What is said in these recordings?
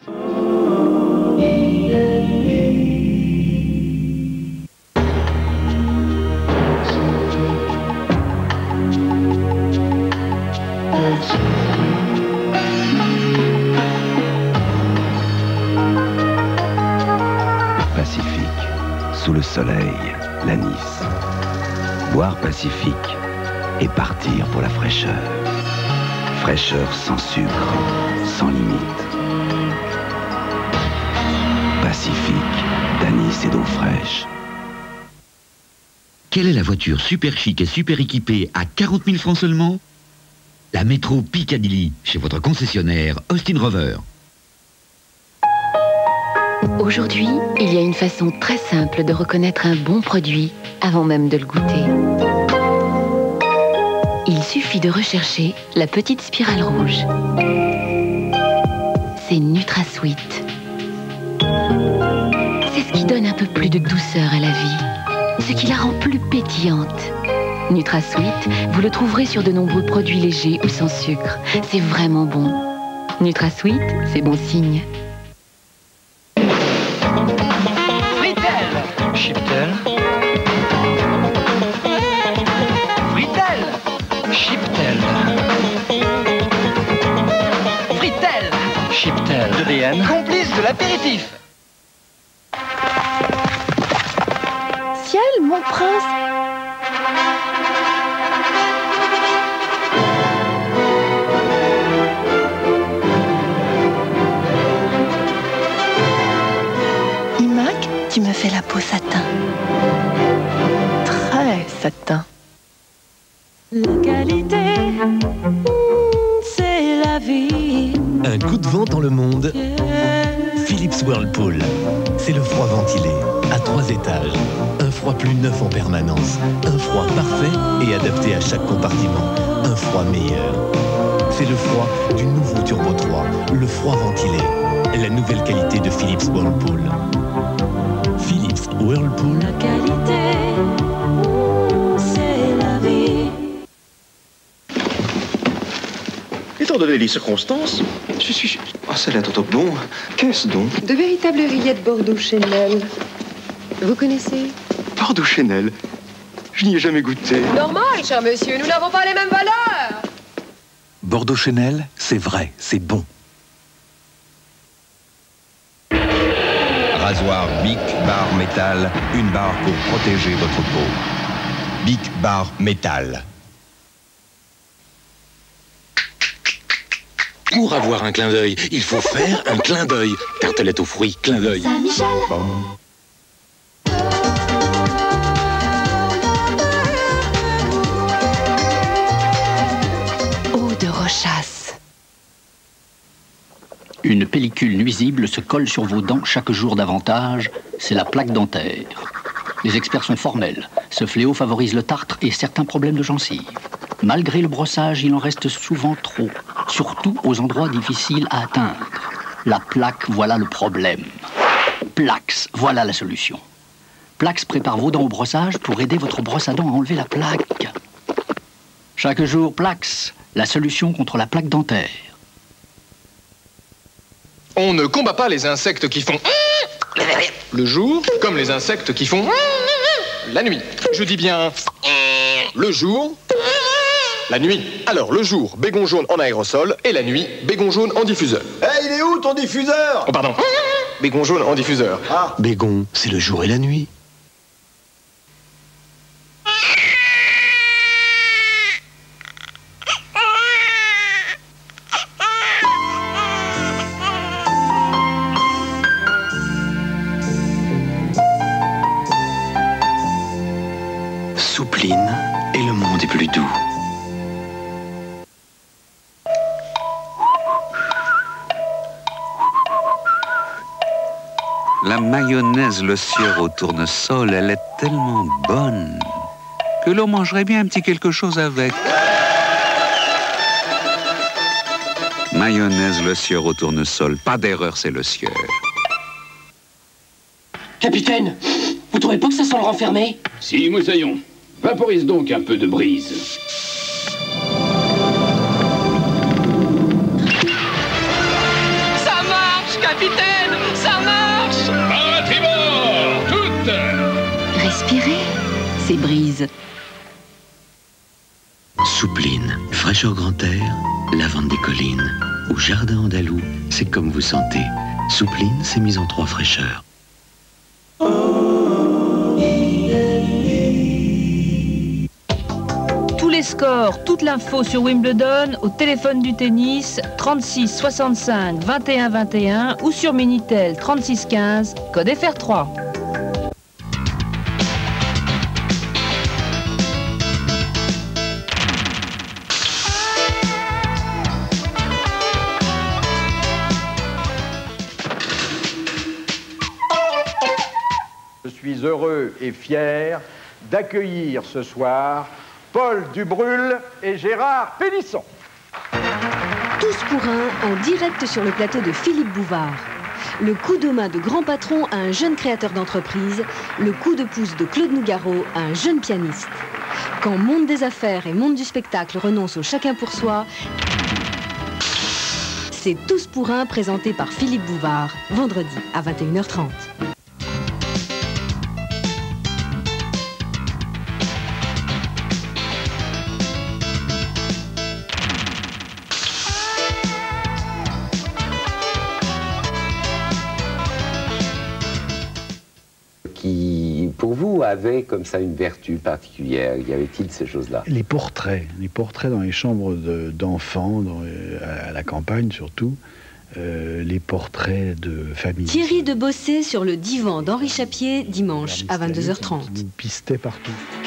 Pacifique, sous le soleil, la Nice. Boire Pacifique et partir pour la fraîcheur. Fraîcheur sans sucre, sans limite. Pacifique, d'anis et d'eau fraîche. Quelle est la voiture super chic et super équipée à 40 000 francs seulement? La métro Piccadilly, chez votre concessionnaire Austin Rover. Aujourd'hui, il y a une façon très simple de reconnaître un bon produit avant même de le goûter. Il suffit de rechercher la petite spirale rouge. C'est NutraSweet. C'est ce qui donne un peu plus de douceur à la vie, ce qui la rend plus pétillante. NutraSweet, vous le trouverez sur de nombreux produits légers ou sans sucre. C'est vraiment bon. NutraSweet, c'est bon signe. Chiptel. Fritel. Chiptel. Fritel. Chiptel. De l'EN. Complice de l'apéritif. Ciel, mon prince. Imac, tu me fais la peau satin. Très satin. La qualité, c'est la vie. Un coup de vent dans le monde. Philips Whirlpool. C'est le froid ventilé, à 3 étages. Un froid plus neuf en permanence. Un froid parfait et adapté à chaque compartiment. Un froid meilleur. C'est le froid du nouveau Turbo 3, le froid ventilé. La nouvelle qualité de Philips Whirlpool. Philips Whirlpool. La qualité, c'est la vie. Étant donné les circonstances, je suis... Ah, ça a l'air trop bon. Qu'est-ce donc? De véritables rillettes Bordeaux Chanel. Vous connaissez? Bordeaux Chanel. Je n'y ai jamais goûté. Normal, cher monsieur, nous n'avons pas les mêmes valeurs. Bordeaux Chanel, c'est vrai, c'est bon. Rasoir Bic Bar Métal, une barre pour protéger votre peau. Bic Bar Métal. Pour avoir un clin d'œil, il faut faire un clin d'œil. Tartelette aux fruits, clin d'œil. Saint-Michel. Eau de Rochas. Une pellicule nuisible se colle sur vos dents chaque jour davantage, c'est la plaque dentaire. Les experts sont formels. Ce fléau favorise le tartre et certains problèmes de gencives. Malgré le brossage, il en reste souvent trop, surtout aux endroits difficiles à atteindre. La plaque, voilà le problème. Plax, voilà la solution. Plax prépare vos dents au brossage pour aider votre brosse à dents à enlever la plaque. Chaque jour, Plax, la solution contre la plaque dentaire. On ne combat pas les insectes qui font le jour, comme les insectes qui font la nuit. Je dis bien le jour, la nuit. Alors, le jour, bégon jaune en aérosol, et la nuit, bégon jaune en diffuseur. Hé, il est où ton diffuseur? Oh, pardon. Bégon jaune en diffuseur. Ah. Bégon, c'est le jour et la nuit. Soupline et le monde est plus doux. La mayonnaise Le Sieur au tournesol, elle est tellement bonne que l'on mangerait bien un petit quelque chose avec. Mayonnaise Le Sieur au tournesol, pas d'erreur, c'est Le Sieur. Capitaine, vous trouvez pas que ça sent le renfermé? Si, moussaillon. Vaporise donc un peu de brise. Ça marche, capitaine! c'est Breeze. Soupline, fraîcheur grand air, lavande des collines ou jardin andalou, c'est comme vous sentez. Soupline, c'est mise en 3 fraîcheurs. Tous les scores, toute l'info sur Wimbledon au téléphone du tennis 36 65 21 21 ou sur Minitel 36 15 code FR3. Je suis heureux et fier d'accueillir ce soir Paul Dubrul et Gérard Pélisson. Tous pour un, en direct sur le plateau de Philippe Bouvard. Le coup de main de grand patron à un jeune créateur d'entreprise, le coup de pouce de Claude Nougaro à un jeune pianiste. Quand monde des affaires et monde du spectacle renoncent au chacun pour soi, c'est Tous pour un présenté par Philippe Bouvard, vendredi à 21h30. Qui, pour vous, avait comme ça une vertu particulière? Y avait-il ces choses-là? Les portraits dans les chambres d'enfants, à la campagne surtout, les portraits de famille. Thierry de Bossé sur le divan d'Henri Chapier, dimanche à 22h30. Vous pistait partout.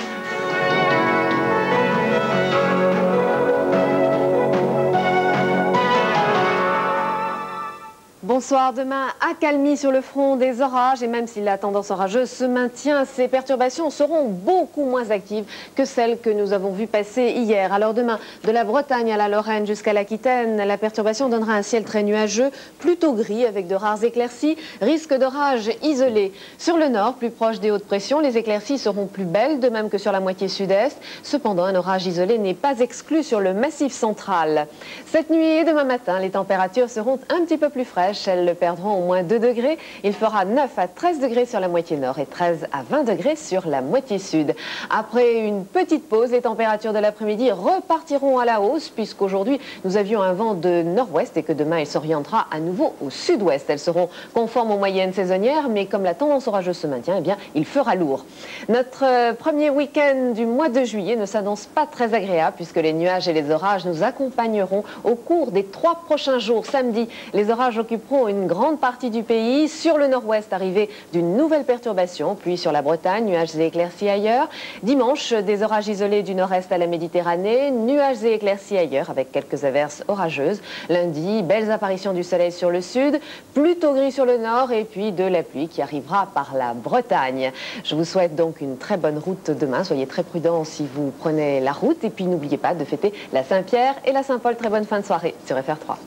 Bonsoir. Demain, accalmie sur le front des orages. Et même si la tendance orageuse se maintient, ces perturbations seront beaucoup moins actives que celles que nous avons vues passer hier. Alors demain, de la Bretagne à la Lorraine jusqu'à l'Aquitaine, la perturbation donnera un ciel très nuageux, plutôt gris avec de rares éclaircies. Risque d'orage isolé. Sur le nord, plus proche des hautes pressions, les éclaircies seront plus belles, de même que sur la moitié sud-est. Cependant, un orage isolé n'est pas exclu sur le massif central. Cette nuit et demain matin, les températures seront un petit peu plus fraîches. Elles le perdront au moins 2 degrés. Il fera 9 à 13 degrés sur la moitié nord et 13 à 20 degrés sur la moitié sud. Après une petite pause, les températures de l'après-midi repartiront à la hausse puisqu'aujourd'hui, nous avions un vent de nord-ouest et que demain, il s'orientera à nouveau au sud-ouest. Elles seront conformes aux moyennes saisonnières, mais comme la tendance orageuse se maintient, eh bien, il fera lourd. Notre premier week-end du mois de juillet ne s'annonce pas très agréable puisque les nuages et les orages nous accompagneront au cours des 3 prochains jours. Samedi, les orages occuperont une grande partie du pays. Sur le nord-ouest, arrivée d'une nouvelle perturbation, puis sur la Bretagne, nuages et éclaircies ailleurs. Dimanche, des orages isolés du nord-est à la Méditerranée, nuages et éclaircies ailleurs avec quelques averses orageuses. Lundi, belles apparitions du soleil sur le sud, plutôt gris sur le nord et puis de la pluie qui arrivera par la Bretagne. Je vous souhaite donc une très bonne route demain. Soyez très prudents si vous prenez la route et puis n'oubliez pas de fêter la Saint-Pierre et la Saint-Paul. Très bonne fin de soirée sur FR3.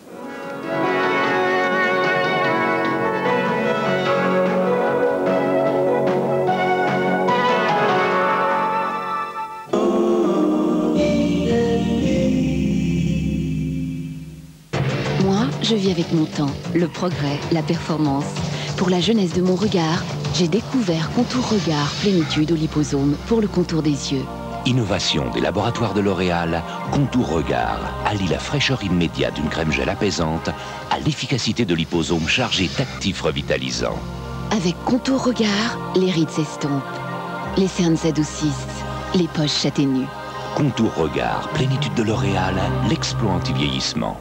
Je vis avec mon temps, le progrès, la performance. Pour la jeunesse de mon regard, j'ai découvert Contour Regard Plénitude au liposome pour le contour des yeux. Innovation des laboratoires de L'Oréal, Contour Regard allie la fraîcheur immédiate d'une crème gel apaisante à l'efficacité de liposome chargé d'actifs revitalisants. Avec Contour Regard, les rides s'estompent, les cernes s'adoucissent, les poches s'atténuent. Contour Regard, Plénitude de L'Oréal, l'exploit anti-vieillissement.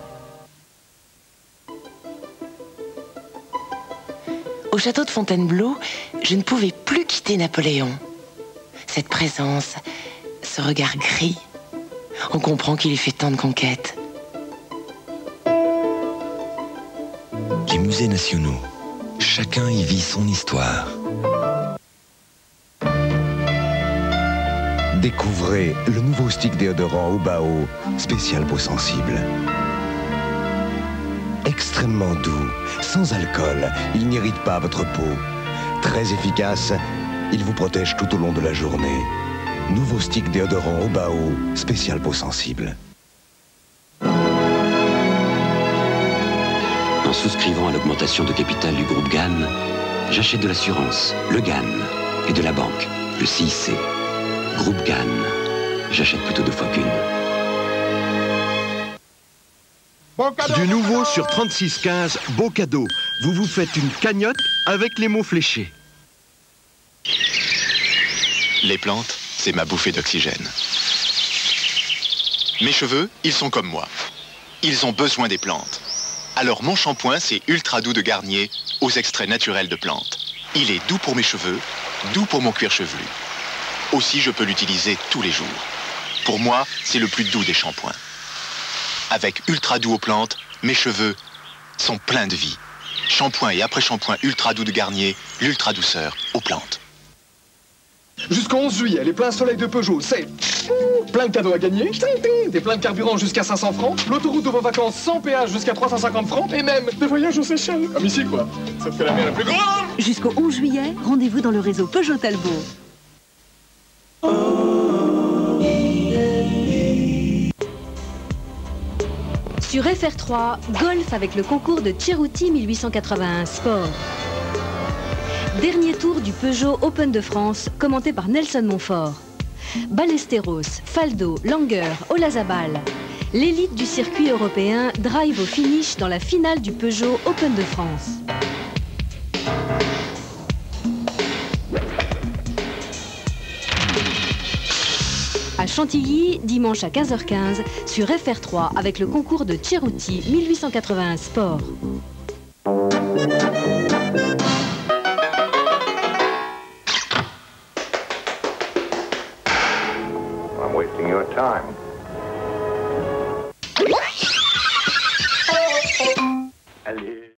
Au château de Fontainebleau, je ne pouvais plus quitter Napoléon. Cette présence, ce regard gris, on comprend qu'il ait fait tant de conquêtes. Les musées nationaux, chacun y vit son histoire. Découvrez le nouveau stick déodorant Obao, spécial peau sensible. Extrêmement doux, sans alcool, il n'irrite pas votre peau. Très efficace, il vous protège tout au long de la journée. Nouveau stick déodorant Obao, spécial peau sensible. En souscrivant à l'augmentation de capital du groupe GAN, j'achète de l'assurance, le GAN, et de la banque, le CIC. Groupe Cannes. J'achète plutôt 2 fois qu'une. Du nouveau sur 3615, beau cadeau. Vous vous faites une cagnotte avec les mots fléchés. Les plantes, c'est ma bouffée d'oxygène. Mes cheveux, ils sont comme moi. Ils ont besoin des plantes. Alors mon shampoing, c'est Ultra Doux de Garnier, aux extraits naturels de plantes. Il est doux pour mes cheveux, doux pour mon cuir chevelu. Aussi, je peux l'utiliser tous les jours. Pour moi, c'est le plus doux des shampoings. Avec Ultra Doux aux plantes, mes cheveux sont pleins de vie. Shampoing et après-shampoing Ultra Doux de Garnier, l'ultra douceur aux plantes. Jusqu'au 11 juillet, les pleins soleil de Peugeot, c'est plein de cadeaux à gagner, des pleins de carburant jusqu'à 500 francs, l'autoroute de vos vacances sans péage jusqu'à 350 francs, et même des voyages aux Seychelles, comme ici quoi. Ça te fait la mer la plus grande. Jusqu'au 11 juillet, rendez-vous dans le réseau Peugeot Talbot. Sur FR3, golf avec le concours de Cerruti 1881 Sport. Dernier tour du Peugeot Open de France, commenté par Nelson Montfort. Ballesteros, Faldo, Langer, Olazabal. L'élite du circuit européen drive au finish dans la finale du Peugeot Open de France. À Chantilly, dimanche à 15h15, sur FR3 avec le concours de Cerruti 1881 Sport. I'm wasting your time.